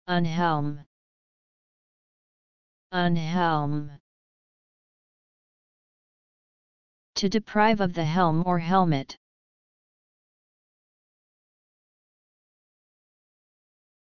Unhelm. Unhelm. To deprive of the helm or helmet.